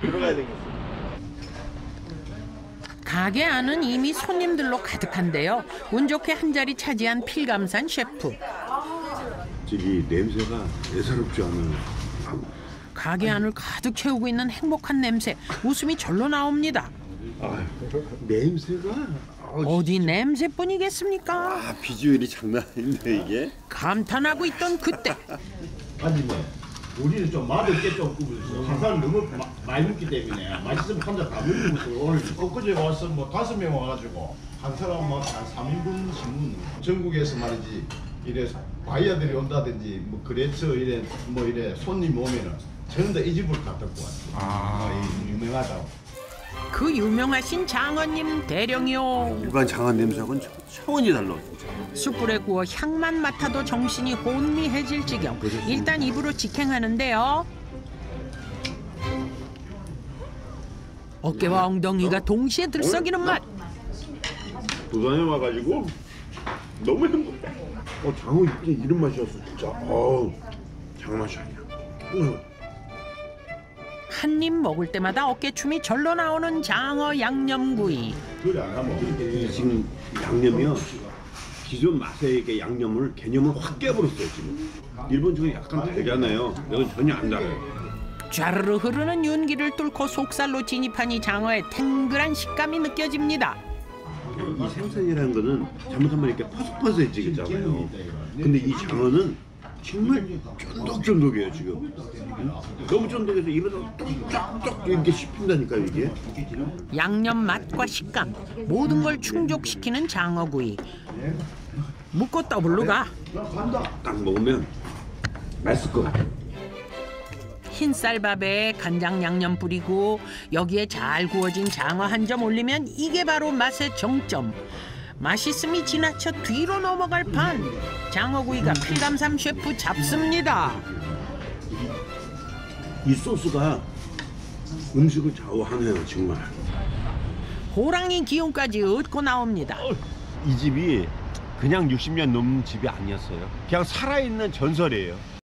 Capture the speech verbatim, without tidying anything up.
들어가야 되겠어. 가게 안은 이미 손님들로 가득한데요. 운 좋게 한 자리 차지한 필감산 셰프. 저기 냄새가 예사롭지 않아요. 가게 안을 가득 채우고 있는 행복한 냄새. 웃음이 절로 나옵니다. 아, 냄새가 어디 냄새뿐이겠습니까? 아, 비주얼이 장난 아닌데 이게. 감탄하고 있던 그때 아니 뭐 우리는 좀 맛없게 좀 구분해서 한 사람 너무 마, 많이 먹기 때문에 맛있으면 한 잔 다 먹는 것도 오늘 엊그제 와서 뭐 다섯 명 와가지고 한 사람 뭐한 삼 인분씩 먹는 거. 전국에서 말이지 이래 바이어들이 온다든지 뭐 그래서 이래 뭐 이래 손님 오면은 전부 다 이 집을 갖다 구왔어 아, 유명하다고. 그 유명하신 장어님 대령이요. 일반 장안 냄새하고는 차원이 달라. 숯불에 구워 향만 맡아도 정신이 혼미해질 지경. 일단 입으로 직행하는데요. 어깨와 엉덩이가 동시에 들썩이는 맛. 부산에 와가지고 너무 행복해. 어, 장어 이게 이런 맛이었어 진짜. 어, 장맛이 아니야. 응. 한 입 먹을 때마다 어깨춤이 절로 나오는 장어 양념구이. 그래 안 하면 이 지금 양념이요. 기존 맛의 이게 양념을 개념을 확 깨버렸어요 지금. 일본 쪽은 약간 달잖아요. 이건 전혀 안 달아요. 쫘르르 흐르는 윤기를 뚫고 속살로 진입한 이 장어의 탱글한 식감이 느껴집니다. 이 생선이라는 거는 잘못하면 이렇게 퍼석퍼석해지잖아요. 근데 이 장어는 정말 쫀득쫀득해요 지금. 너무 쫀득해서 입에서 쫙쫙 이렇게 씹힌다니까요 이게. 양념 맛과 식감 모든 걸 충족시키는 장어구이. 묵고 더블로 가. 딱 먹으면 맛있을 것 같아. 흰쌀밥에 간장 양념 뿌리고 여기에 잘 구워진 장어 한 점 올리면 이게 바로 맛의 정점. 맛있음이 지나쳐 뒤로 넘어갈 판. 장어구이가 필감삼 셰프 잡습니다. 이 소스가 음식을 좌우하네요 정말. 호랑이 기운까지 얻고 나옵니다. 이 집이 그냥 육십 년 넘는 집이 아니었어요. 그냥 살아있는 전설이에요.